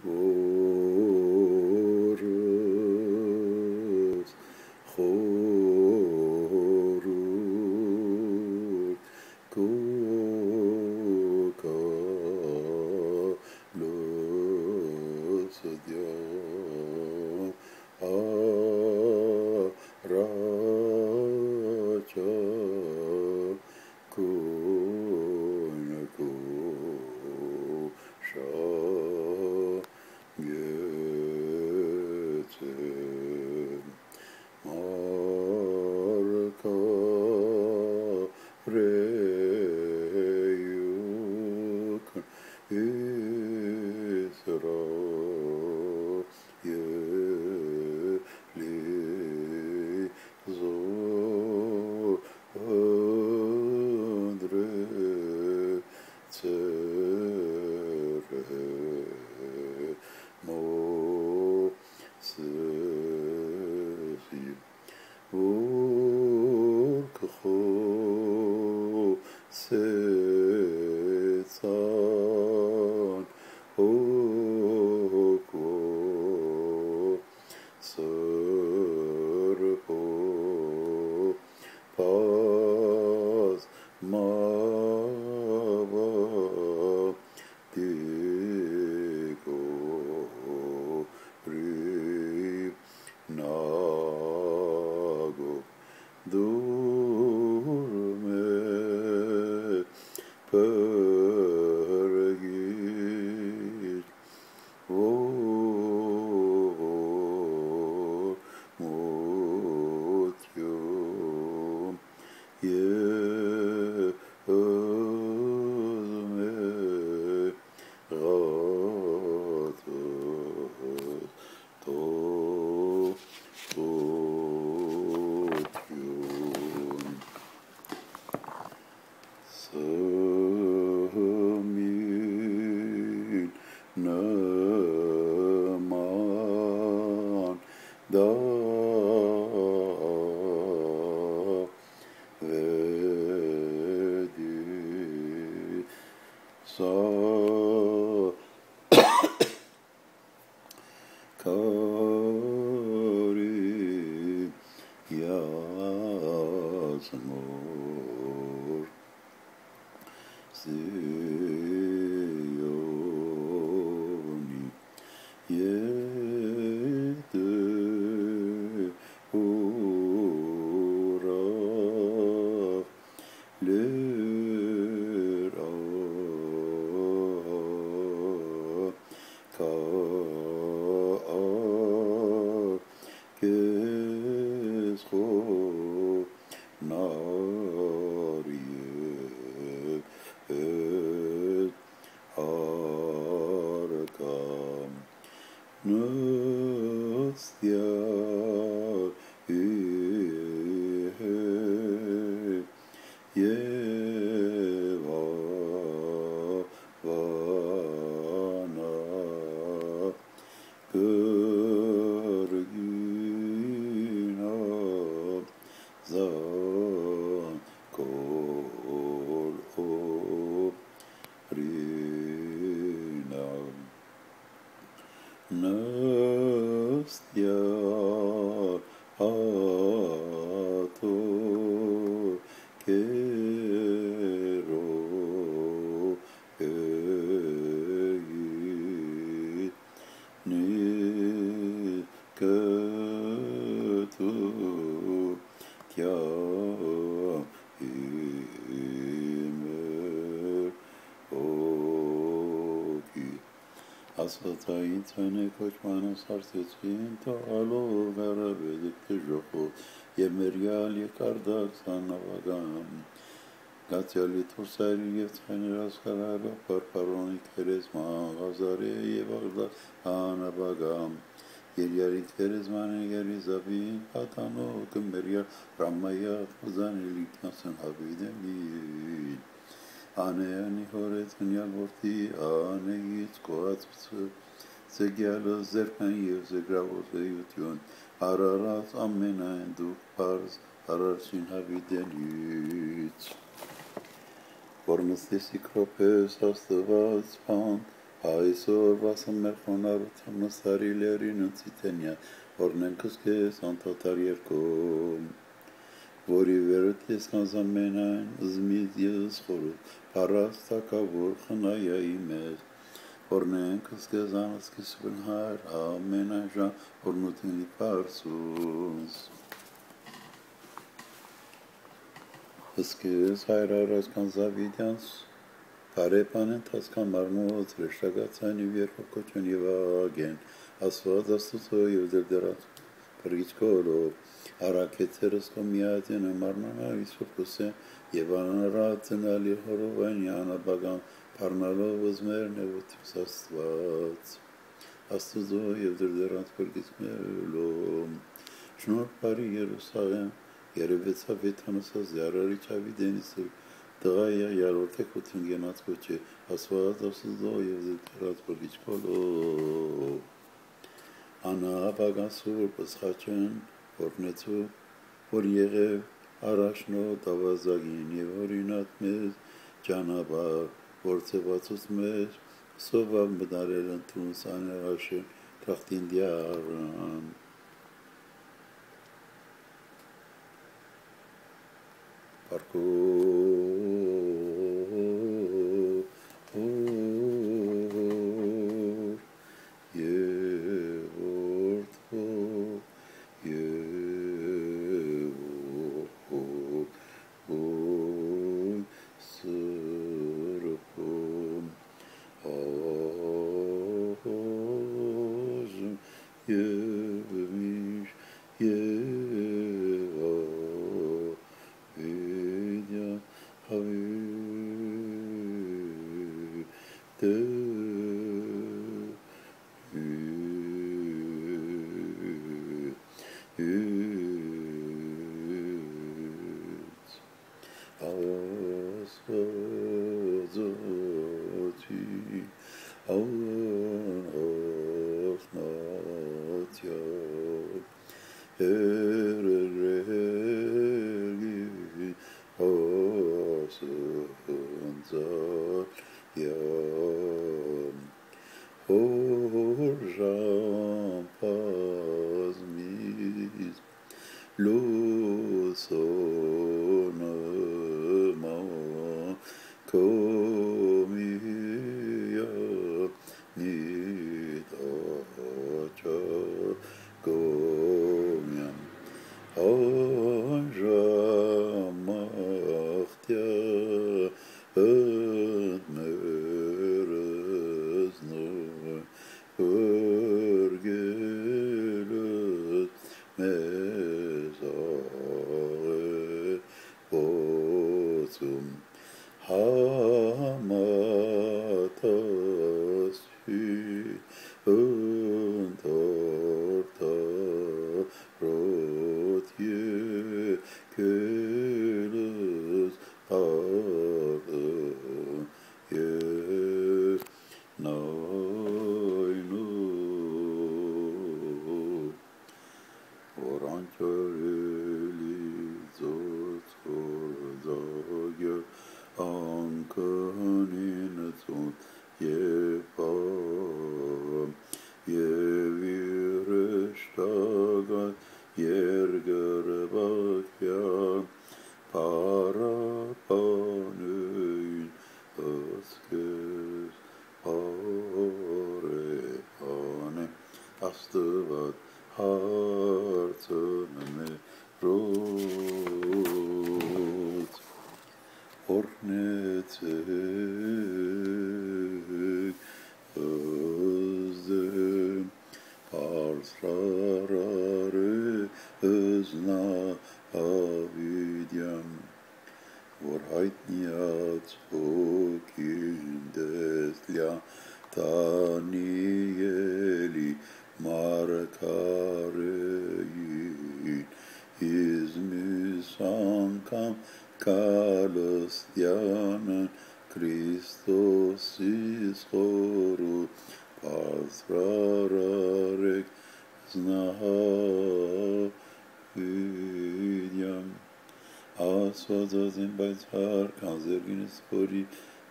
خورس خورس کوکا لسدیا راچا کونکو شا Yeter marka reyuk isra yeli zo andre tsere mo Urkho setsan okwo serho pas mava digo pri nago durme pergi mutyum yezme gatos to mutyum Samin naman da vedi sa kari yazmur Sioni yete ura lera ka kesho nariye et arkam nastya ihe yeva vana Gurgina zan kol oprina nastya ato kero egi ni ketu kya imer oki Asfaltային trene koçmanı sarsıçkin ta alo gara vedikte joko Yemeryal yekardak sanavagam Gatyali tursari yetreni raskaralo parparoni kerizma Gazare yevagda anabagam Yeryari kerizmane yeri zabin patano Kımberyal ramaya kuzani liknasın habidemin Aneyani horetin yalvorti aneyit koatsı Zegelo zerpen yev zegravos veyutyon Ararat ammenayn duk parz ararsin habidenit Formos desikropes astăvaz pan Այսօր վասմեր խոնարհ մսարիլերին ցիտենյա օրնենքս քեզ անտատար երկում որի վերդ ես կանզամենայն զմիտ ես խորու պարաստակավոր խնայայի մեզ օրնենքս քեզ անսկիս վնհար ամենայն ժան օրնուտնի պարսուս Հսկես հայրարած կանզավիդյանս Բարեպան ընթացքան մարմոց ռեշտագացանի երկոքոչուն և ագեն ասված աստուծո և դերդերած պրգիչքոլով արակեցերս կոմիատին մարմանար իսվոքոսեն և անարածնալի հորովանի անաբագան պարնալով զմեր նևոտիվս աստված աստուծո և դերդերած պրգիչքոլով շնոր բարի Երուսաղեմ երևեցավ եթանոսած զյարարի չավի դենիսը Դղայա յարորդեք ութին գենած կոչի, ասված ասուզո և զետերած պրգիչքոլով Անապագան սուր պսխաչն որնեցու, որ եղև առաջնո տավազագին և օրինատ մեզ ճանաբար, որ ծևացուց մեզ սովավ մդարել ընտրունս աներաշեն թախտին դյարան Parko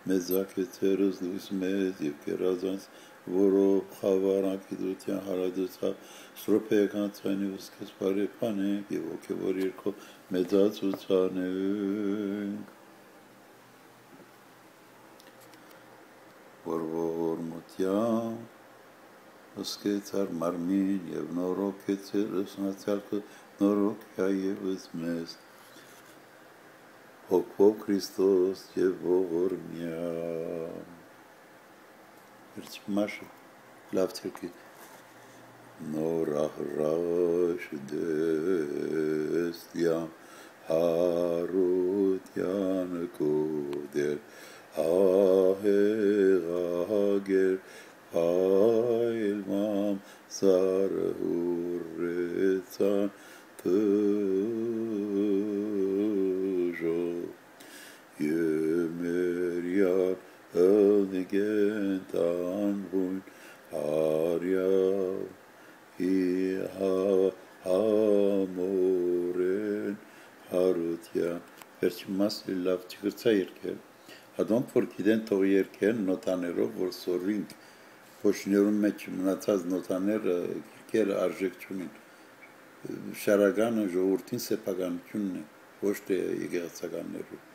մեզակեթերս լույս մեզ և կերազանց, որով խավարանքիդության հարադուցա սրոպեականցանի ուսկես բարեպանենք և ոգևոր երկով մեծացուցանենք, որ ողորմության ըսկեցար մարմին և նորոգեցեր ըսնացյալքը նորոգյա ևս մեզ, հոգով Քրիստոս և ողորմյա։ Մաշը լավ թերքի նորահրաշ դեստյան հարության կոդեր ահեղագեր հայլմամ սարհուրեցան թժով Եմերյան հնգենտանվույն հարյավ համորեն հարության վերջի մասը լավ չգրծա երկել հատոնք որ գիտեն թող երկեն նոտաներով որ սորվինք փոշիներում մեջ մնացած նոտաները գիրքերը արժեք չունին շարականը ժողովրդին սեփականությունն է ոչ թե եկեղեցականներու